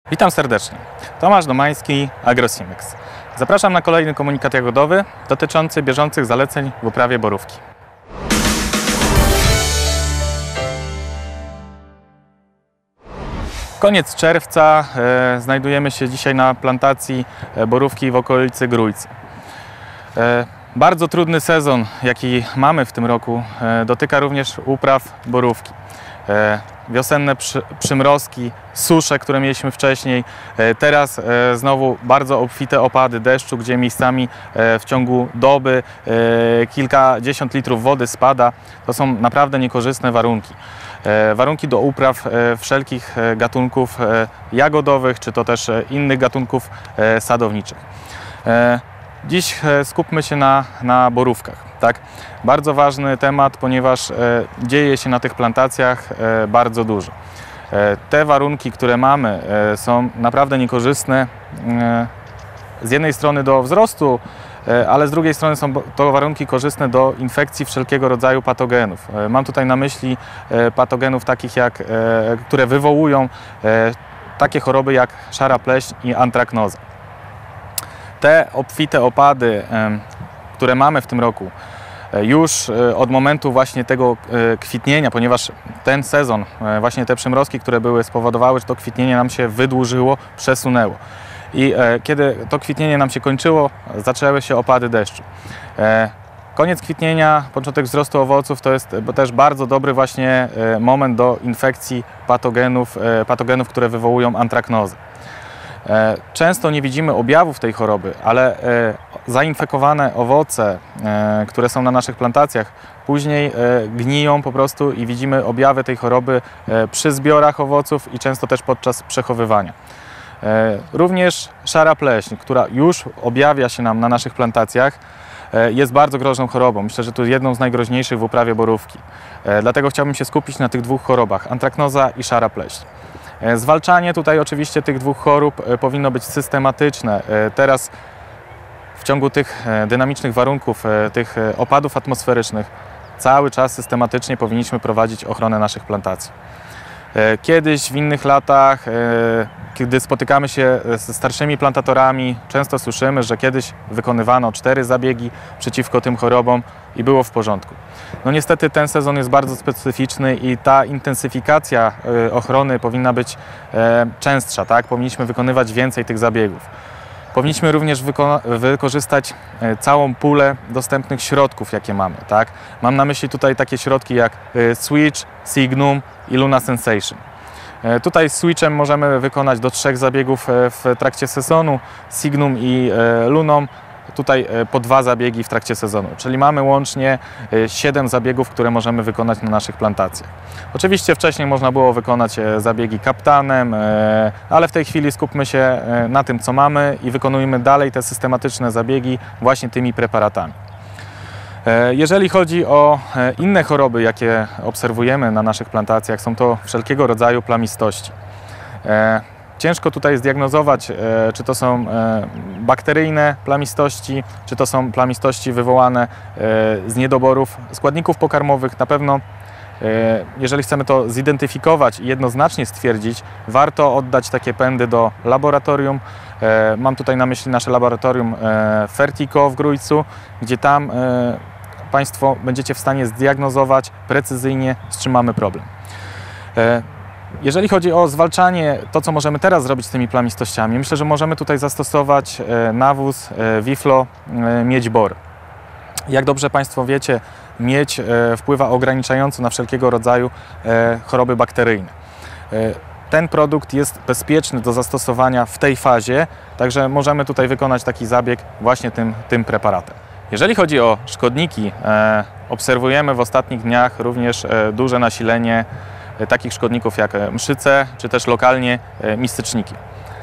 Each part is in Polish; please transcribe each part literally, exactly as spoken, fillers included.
Witam serdecznie. Tomasz Domański, Agrosimex. Zapraszam na kolejny komunikat jagodowy dotyczący bieżących zaleceń w uprawie borówki. Koniec czerwca, e, znajdujemy się dzisiaj na plantacji borówki w okolicy Grójcy. E, bardzo trudny sezon, jaki mamy w tym roku, e, dotyka również upraw borówki. E, wiosenne przy, przymrozki, susze, które mieliśmy wcześniej, e, teraz e, znowu bardzo obfite opady deszczu, gdzie miejscami e, w ciągu doby e, kilkadziesiąt litrów wody spada. To są naprawdę niekorzystne warunki. E, warunki do upraw e, wszelkich e, gatunków e, jagodowych, czy to też e, innych gatunków e, sadowniczych. E, Dziś skupmy się na, na borówkach. Tak? Bardzo ważny temat, ponieważ e, dzieje się na tych plantacjach e, bardzo dużo. E, te warunki, które mamy, e, są naprawdę niekorzystne e, z jednej strony do wzrostu, e, ale z drugiej strony są to warunki korzystne do infekcji wszelkiego rodzaju patogenów. E, mam tutaj na myśli e, patogenów takich, jak, e, które wywołują e, takie choroby jak szara pleśń i antraknoza. Te obfite opady, które mamy w tym roku, już od momentu właśnie tego kwitnienia, ponieważ ten sezon, właśnie te przymrozki, które były, spowodowały, że to kwitnienie nam się wydłużyło, przesunęło. I kiedy to kwitnienie nam się kończyło, zaczęły się opady deszczu. Koniec kwitnienia, początek wzrostu owoców to jest też bardzo dobry właśnie moment do infekcji patogenów, patogenów, które wywołują antraknozę. Często nie widzimy objawów tej choroby, ale zainfekowane owoce, które są na naszych plantacjach, później gniją po prostu i widzimy objawy tej choroby przy zbiorach owoców i często też podczas przechowywania. Również szara pleśń, która już objawia się nam na naszych plantacjach, jest bardzo groźną chorobą. Myślę, że to jedną z najgroźniejszych w uprawie borówki. Dlatego chciałbym się skupić na tych dwóch chorobach, antraknoza i szara pleśń. Zwalczanie tutaj oczywiście tych dwóch chorób powinno być systematyczne. Teraz w ciągu tych dynamicznych warunków, tych opadów atmosferycznych cały czas systematycznie powinniśmy prowadzić ochronę naszych plantacji. Kiedyś w innych latach, kiedy spotykamy się ze starszymi plantatorami, często słyszymy, że kiedyś wykonywano cztery zabiegi przeciwko tym chorobom i było w porządku. No niestety ten sezon jest bardzo specyficzny i ta intensyfikacja ochrony powinna być częstsza, tak? Powinniśmy wykonywać więcej tych zabiegów. Powinniśmy również wykorzystać całą pulę dostępnych środków, jakie mamy. Tak? Mam na myśli tutaj takie środki jak Switch, Signum i Luna Sensation. Tutaj Switchem możemy wykonać do trzech zabiegów w trakcie sezonu, Signum i Luną tutaj po dwa zabiegi w trakcie sezonu, czyli mamy łącznie siedem zabiegów, które możemy wykonać na naszych plantacjach. Oczywiście wcześniej można było wykonać zabiegi kaptanem, ale w tej chwili skupmy się na tym, co mamy i wykonujmy dalej te systematyczne zabiegi właśnie tymi preparatami. Jeżeli chodzi o inne choroby, jakie obserwujemy na naszych plantacjach, są to wszelkiego rodzaju plamistości. Ciężko tutaj zdiagnozować, czy to są bakteryjne plamistości, czy to są plamistości wywołane z niedoborów składników pokarmowych. Na pewno, jeżeli chcemy to zidentyfikować i jednoznacznie stwierdzić, warto oddać takie pędy do laboratorium. Mam tutaj na myśli nasze laboratorium Fertico w Grójcu, gdzie tam Państwo będziecie w stanie zdiagnozować precyzyjnie, z czym mamy problem. Jeżeli chodzi o zwalczanie, to co możemy teraz zrobić z tymi plamistościami, myślę, że możemy tutaj zastosować nawóz Wiflo miedź bor. Jak dobrze Państwo wiecie, miedź wpływa ograniczająco na wszelkiego rodzaju choroby bakteryjne. Ten produkt jest bezpieczny do zastosowania w tej fazie, także możemy tutaj wykonać taki zabieg właśnie tym, tym preparatem. Jeżeli chodzi o szkodniki, obserwujemy w ostatnich dniach również duże nasilenie takich szkodników jak mszyce, czy też lokalnie mistyczniki.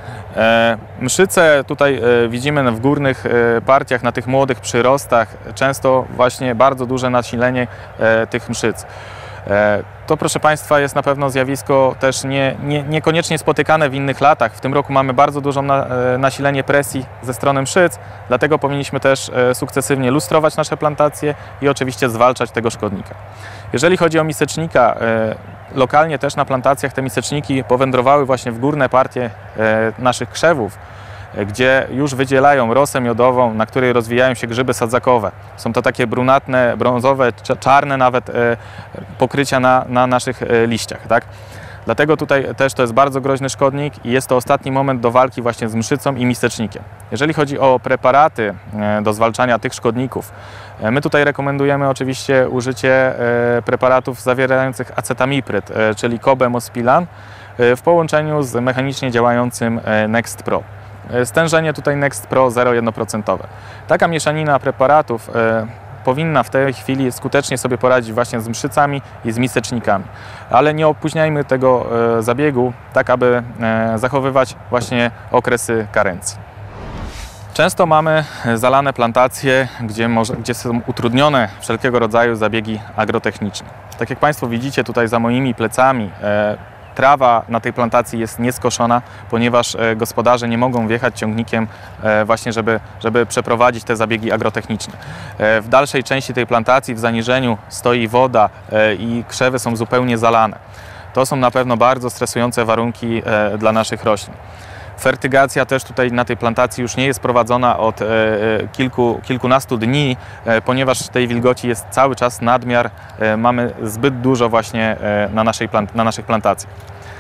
Mszyce tutaj widzimy w górnych partiach, na tych młodych przyrostach, często właśnie bardzo duże nasilenie tych mszyc. To, proszę Państwa, jest na pewno zjawisko też nie, nie, niekoniecznie spotykane w innych latach. W tym roku mamy bardzo dużą na, nasilenie presji ze strony mszyc, dlatego powinniśmy też sukcesywnie lustrować nasze plantacje i oczywiście zwalczać tego szkodnika. Jeżeli chodzi o misecznika, lokalnie też na plantacjach te miseczniki powędrowały właśnie w górne partie naszych krzewów, gdzie już wydzielają rosę miodową, na której rozwijają się grzyby sadzakowe. Są to takie brunatne, brązowe, czarne nawet pokrycia na, na naszych liściach. Tak? Dlatego tutaj też to jest bardzo groźny szkodnik i jest to ostatni moment do walki właśnie z mszycą i misecznikiem. Jeżeli chodzi o preparaty do zwalczania tych szkodników, my tutaj rekomendujemy oczywiście użycie preparatów zawierających acetamipryd, czyli Cobemospilan w połączeniu z mechanicznie działającym Next Pro. Stężenie tutaj Next Pro zero przecinek jeden procent. Taka mieszanina preparatów e, powinna w tej chwili skutecznie sobie poradzić właśnie z mszycami i z misecznikami. Ale nie opóźniajmy tego e, zabiegu, tak aby e, zachowywać właśnie okresy karencji. Często mamy zalane plantacje, gdzie, może, gdzie są utrudnione wszelkiego rodzaju zabiegi agrotechniczne. Tak jak Państwo widzicie tutaj za moimi plecami, e, trawa na tej plantacji jest nieskoszona, ponieważ gospodarze nie mogą wjechać ciągnikiem właśnie, żeby, żeby przeprowadzić te zabiegi agrotechniczne. W dalszej części tej plantacji w zaniżeniu stoi woda i krzewy są zupełnie zalane. To są na pewno bardzo stresujące warunki dla naszych roślin. Fertygacja też tutaj na tej plantacji już nie jest prowadzona od kilku, kilkunastu dni, ponieważ tej wilgoci jest cały czas nadmiar, mamy zbyt dużo właśnie na, naszej, na naszych plantacjach.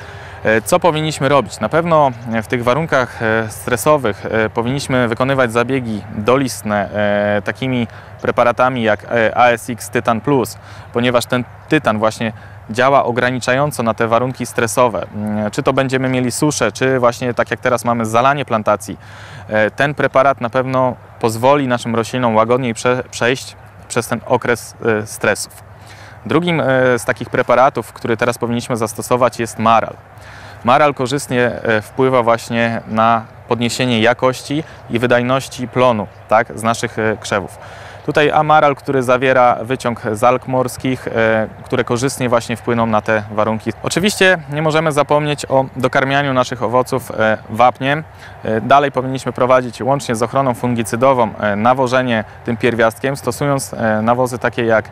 Co powinniśmy robić? Na pewno w tych warunkach stresowych powinniśmy wykonywać zabiegi dolistne takimi preparatami jak A S X Tytan Plus, ponieważ ten tytan właśnie działa ograniczająco na te warunki stresowe. Czy to będziemy mieli suszę, czy właśnie tak jak teraz mamy zalanie plantacji. Ten preparat na pewno pozwoli naszym roślinom łagodniej prze, przejść przez ten okres stresów. Drugim z takich preparatów, który teraz powinniśmy zastosować, jest Maral. Maral korzystnie wpływa właśnie na podniesienie jakości i wydajności plonu, tak, z naszych krzewów. Tutaj Amaral, który zawiera wyciąg z alg morskich, e, które korzystnie właśnie wpłyną na te warunki. Oczywiście nie możemy zapomnieć o dokarmianiu naszych owoców e, wapniem. E, dalej powinniśmy prowadzić łącznie z ochroną fungicydową e, nawożenie tym pierwiastkiem, stosując e, nawozy takie jak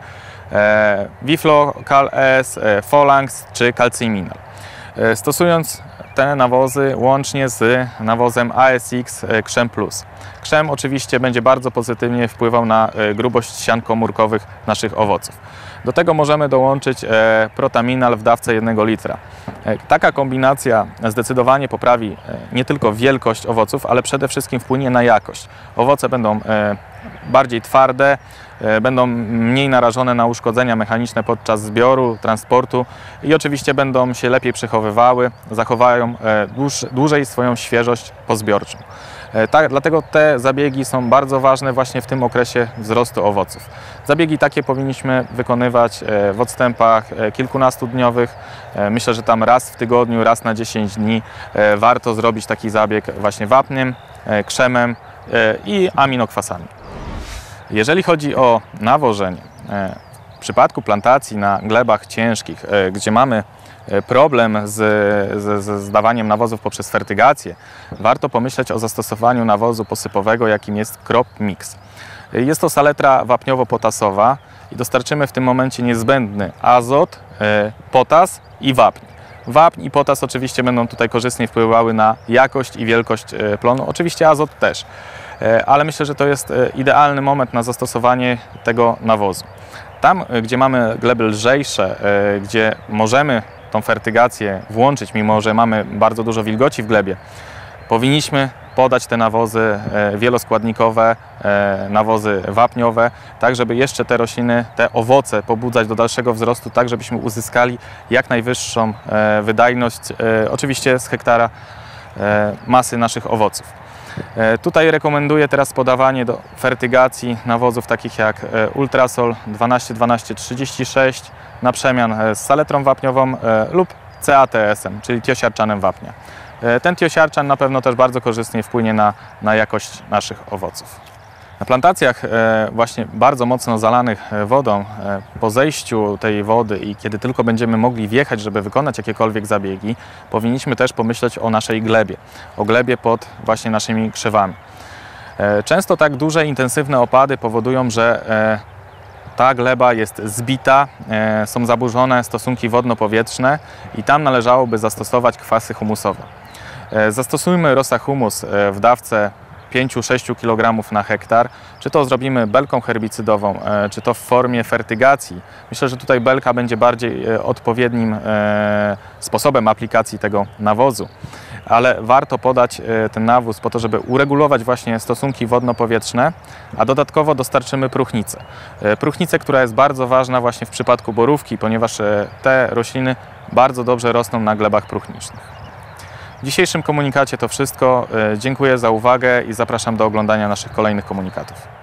e, Wiflo, Cal S, e, Phalanx czy Calciminal. E, stosując te nawozy łącznie z nawozem A S X Krzem Plus. Krzem oczywiście będzie bardzo pozytywnie wpływał na grubość sian komórkowych naszych owoców. Do tego możemy dołączyć Protaminal w dawce jednego litra. Taka kombinacja zdecydowanie poprawi nie tylko wielkość owoców, ale przede wszystkim wpłynie na jakość. Owoce będą bardziej twarde, będą mniej narażone na uszkodzenia mechaniczne podczas zbioru, transportu i oczywiście będą się lepiej przechowywały, zachowają dłuż, dłużej swoją świeżość pozbiorczą. Tak, dlatego te zabiegi są bardzo ważne właśnie w tym okresie wzrostu owoców. Zabiegi takie powinniśmy wykonywać w odstępach kilkunastudniowych. Myślę, że tam raz w tygodniu, raz na dziesięć dni warto zrobić taki zabieg właśnie wapniem, krzemem i aminokwasami. Jeżeli chodzi o nawożenie, w przypadku plantacji na glebach ciężkich, gdzie mamy problem z, z, z dawaniem nawozów poprzez fertygację, warto pomyśleć o zastosowaniu nawozu posypowego, jakim jest Crop Mix. Jest to saletra wapniowo-potasowa i dostarczymy w tym momencie niezbędny azot, potas i wapń. Wapń i potas oczywiście będą tutaj korzystnie wpływały na jakość i wielkość plonu, oczywiście azot też. Ale myślę, że to jest idealny moment na zastosowanie tego nawozu. Tam, gdzie mamy gleby lżejsze, gdzie możemy tą fertygację włączyć, mimo że mamy bardzo dużo wilgoci w glebie, powinniśmy podać te nawozy wieloskładnikowe, nawozy wapniowe, tak żeby jeszcze te rośliny, te owoce pobudzać do dalszego wzrostu, tak żebyśmy uzyskali jak najwyższą wydajność, oczywiście z hektara masy naszych owoców. Tutaj rekomenduję teraz podawanie do fertygacji nawozów takich jak Ultrasol dwanaście dwanaście trzydzieści sześć na przemian z saletrą wapniową lub C A T S em, czyli tiosiarczanem wapnia. Ten tiosiarczan na pewno też bardzo korzystnie wpłynie na, na jakość naszych owoców. Na plantacjach właśnie bardzo mocno zalanych wodą, po zejściu tej wody i kiedy tylko będziemy mogli wjechać, żeby wykonać jakiekolwiek zabiegi, powinniśmy też pomyśleć o naszej glebie, o glebie pod właśnie naszymi krzewami. Często tak duże, intensywne opady powodują, że ta gleba jest zbita, są zaburzone stosunki wodno-powietrzne i tam należałoby zastosować kwasy humusowe. Zastosujmy Rosa Humus w dawce pięć do sześciu kilogramów na hektar, czy to zrobimy belką herbicydową, czy to w formie fertygacji. Myślę, że tutaj belka będzie bardziej odpowiednim sposobem aplikacji tego nawozu, ale warto podać ten nawóz po to, żeby uregulować właśnie stosunki wodno-powietrzne, a dodatkowo dostarczymy próchnicę. Próchnicę, która jest bardzo ważna właśnie w przypadku borówki, ponieważ te rośliny bardzo dobrze rosną na glebach próchnicznych. W dzisiejszym komunikacie to wszystko. Dziękuję za uwagę i zapraszam do oglądania naszych kolejnych komunikatów.